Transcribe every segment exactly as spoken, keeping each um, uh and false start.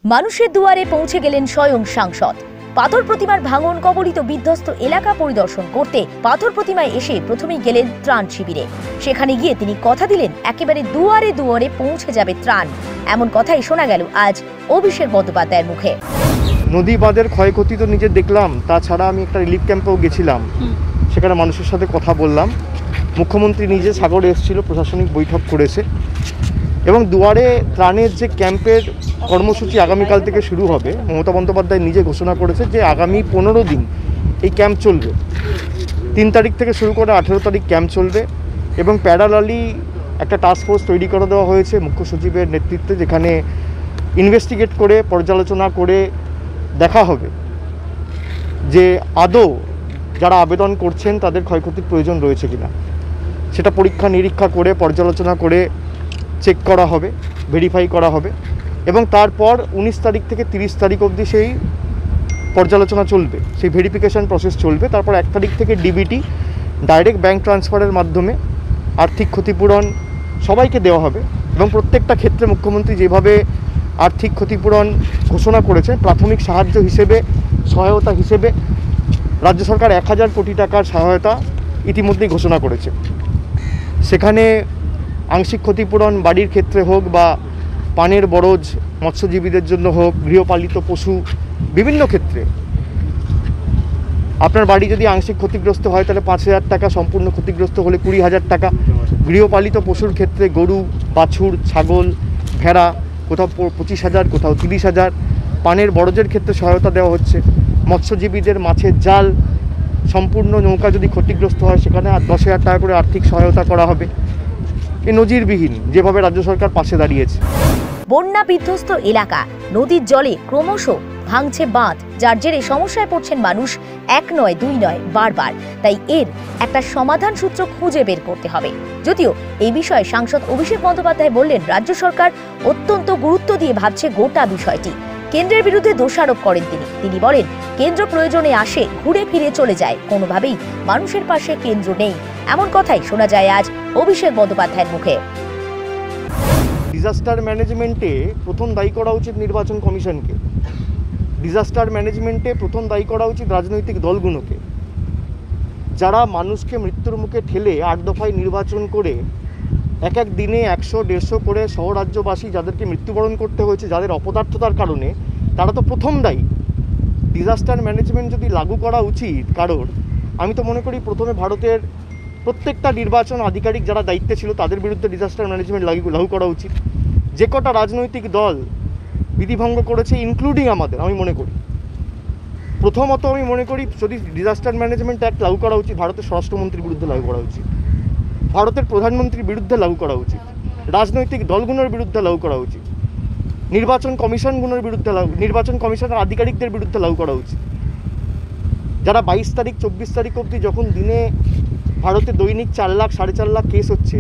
মানুষের দুয়ারে পৌঁছে গেলেন স্বয়ং সাংসদ। পাথর প্রতিমার ভাঙন কবলিত বিধ্বস্ত এলাকা পরিদর্শন করতে পাথর প্রতিমায় এসে প্রথমেই গেলেন ত্রাণ শিবিরে। সেখানে গিয়ে তিনি কথা দিলেন একেবারে দুয়ারে দুয়ারে পৌঁছে যাবে ত্রাণ। এমন কথাই শোনা গেল আজ অভিষেক বন্দ্যোপাধ্যায়ের মুখে। নদী বাঁধের ক্ষয়ক্ষতি তো নিজে দেখলাম, তাছাড়া আমি একটা রিলিফ ক্যাম্পেও গেছিলাম, সেখানে মানুষের সাথে কথা বললাম। মুখ্যমন্ত্রী নিজে সাগরে এসেছিল, প্রশাসনিক বৈঠক করেছে এবং দুয়ারে ত্রাণের যে ক্যাম্পের কর্মসূচি আগামীকাল থেকে শুরু হবে, মমতা বন্দ্যোপাধ্যায় নিজে ঘোষণা করেছে যে আগামী পনেরো দিন এই ক্যাম্প চলবে। তিন তারিখ থেকে শুরু করে আঠেরো তারিখ ক্যাম্প চলবে এবং প্যারালালি একটা টাস্কফোর্স তৈরি করে দেওয়া হয়েছে মুখ্য সচিবের নেতৃত্বে, যেখানে ইনভেস্টিগেট করে পর্যালোচনা করে দেখা হবে যে আদৌ যারা আবেদন করছেন তাদের ক্ষয়ক্ষতির প্রয়োজন রয়েছে কিনা। সেটা পরীক্ষা নিরীক্ষা করে পর্যালোচনা করে চেক করা হবে, ভেরিফাই করা হবে এবং তারপর উনিশ তারিখ থেকে তিরিশ তারিখ অবধি সেই পর্যালোচনা চলবে, সেই ভেরিফিকেশান প্রসেস চলবে। তারপর এক তারিখ থেকে ডিবিটি ডাইরেক্ট ব্যাঙ্ক ট্রান্সফারের মাধ্যমে আর্থিক ক্ষতিপূরণ সবাইকে দেওয়া হবে এবং প্রত্যেকটা ক্ষেত্রে মুখ্যমন্ত্রী যেভাবে আর্থিক ক্ষতিপূরণ ঘোষণা করেছেন, প্রাথমিক সাহায্য হিসেবে, সহায়তা হিসেবে রাজ্য সরকার এক হাজার কোটি টাকার সহায়তা ইতিমধ্যেই ঘোষণা করেছে। সেখানে আংশিক ক্ষতিপূরণ বাড়ির ক্ষেত্রে হোক বা পানের বরজ মৎস্যজীবীদের জন্য হোক, গৃহপালিত পশু, বিভিন্ন ক্ষেত্রে আপনার বাড়ি যদি আংশিক ক্ষতিগ্রস্ত হয় তাহলে পাঁচ হাজার টাকা, সম্পূর্ণ ক্ষতিগ্রস্ত হলে কুড়ি হাজার টাকা। গৃহপালিত পশুর ক্ষেত্রে গরু, বাছুর, ছাগল, ভেড়া কোথাও পঁচিশ হাজার, কোথাও তিরিশ হাজার। পানের বরজের ক্ষেত্রে সহায়তা দেওয়া হচ্ছে। মৎস্যজীবীদের মাছের জাল, সম্পূর্ণ নৌকা যদি ক্ষতিগ্রস্ত হয় সেখানে আর দশ হাজার টাকা করে আর্থিক সহায়তা করা হবে। এ নজিরবিহীন যেভাবে রাজ্য সরকার পাশে দাঁড়িয়েছে। বন্যা বিধ্বস্ত এলাকা, নদীর জলে ক্রমশ ভাঙছে বাঁধ, যার জেরে সমস্যায় পড়ছেন মানুষ এক নয় দুই নয় বারবার। তাই এর একটা সমাধান সূত্র খুঁজে বের করতে হবে। যদিও এই বিষয়ে সাংসদ অভিষেক বন্দ্যোপাধ্যায় বললেন রাজ্য সরকার অত্যন্ত গুরুত্ব দিয়ে ভাবছে গোটা বিষয়টি। কেন্দ্রের বিরুদ্ধে দোষারোপ করেন তিনি তিনি বলেন কেন্দ্র প্রয়োজনে আসে, ঘুরে ফিরে চলে যায়, কোনোভাবেই মানুষের পাশে কেন্দ্র নেই। এমন কথাই শোনা যায় আজ অভিষেক বন্দ্যোপাধ্যায়ের মুখে। ডিজাস্টার ম্যানেজমেন্টে প্রথম দায়ী করা উচিত নির্বাচন কমিশনকে। ডিজাস্টার ম্যানেজমেন্টে প্রথম দায়ী করা উচিত রাজনৈতিক দলগুলোকে, যারা মানুষকে মৃত্যুর মুখে ঠেলে আট দফায় নির্বাচন করে এক এক দিনে একশো দেড়শো করে শহর রাজ্যবাসী যাদেরকে মৃত্যুবরণ করতে হয়েছে যাদের অপদার্থতার কারণে, তারা তো প্রথম দায়ী। ডিজাস্টার ম্যানেজমেন্ট যদি লাগু করা উচিত কারোর, আমি তো মনে করি প্রথমে ভারতের প্রত্যেকটা নির্বাচন আধিকারিক যারা দায়িত্বে ছিল তাদের বিরুদ্ধে ডিজাস্টার ম্যানেজমেন্ট লাগু লাগু করা উচিত। যে কটা রাজনৈতিক দল বিধিভঙ্গ করেছে, ইনক্লুডিং আমাদের, আমি মনে করি প্রথমত আমি মনে করি যদি ডিজাস্টার ম্যানেজমেন্ট অ্যাক্ট লাগু করা উচিত, ভারতের স্বরাষ্ট্রমন্ত্রীর বিরুদ্ধে লাগু করা উচিত, ভারতের প্রধানমন্ত্রীর বিরুদ্ধে লাগু করা উচিত, রাজনৈতিক দলগুলোর বিরুদ্ধে লাগু করা উচিত, নির্বাচন কমিশনগুলোর বিরুদ্ধে লাগু নির্বাচন কমিশনের আধিকারিকদের বিরুদ্ধে লাগু করা উচিত, যারা বাইশ তারিখ চব্বিশ তারিখ অবধি যখন দিনে ভারতে দৈনিক চার লাখ সাড়ে চার লাখ কেস হচ্ছে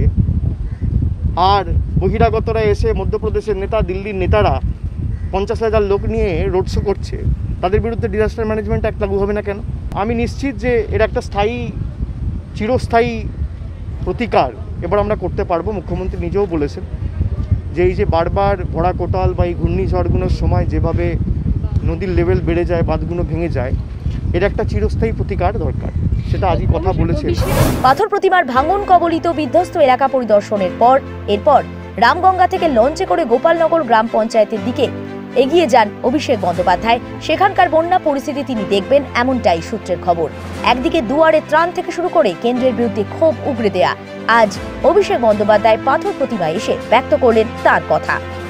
আর বহিরাগতরা এসে মধ্যপ্রদেশের নেতা, দিল্লির নেতারা পঞ্চাশ হাজার লোক নিয়ে রোড শো করছে, তাদের বিরুদ্ধে ডিজাস্টার ম্যানেজমেন্ট অ্যাক্ট লাগু হবে না কেন? আমি নিশ্চিত যে এর একটা স্থায়ী, চিরস্থায়ী প্রতিকার এবার আমরা করতে পারবো। মুখ্যমন্ত্রী নিজেও বলেছেন যে এই যে বারবার ভরা কোটাল বা এই ঘূর্ণিঝড়গুলোর সময় যেভাবে নদীর লেভেল বেড়ে যায়, বাঁধগুলো ভেঙে যায়, এর একটা চিরস্থায়ী প্রতিকার দরকার, সেটা আজই কথা বলেছে। পাথর প্রতিমার ভাঙন কবলিত বিধ্বস্ত এলাকা পরিদর্শনের পর এরপর রামগঙ্গা থেকে লঞ্চে করে গোপালনগর গ্রাম পঞ্চায়েতের দিকে এগিয়ে যান অভিষেক বন্দ্যোপাধ্যায়। সেখানকার বন্যা পরিস্থিতি তিনি দেখবেন, এমনটাই সূত্রের খবর। একদিকে দুয়ারে ত্রাণ থেকে শুরু করে কেন্দ্রের বিরুদ্ধে ক্ষোভ উগরে দেয়া, আজ অভিষেক বন্দ্যোপাধ্যায় পাথর প্রতিমায় এসে ব্যক্ত করলেন তার কথা।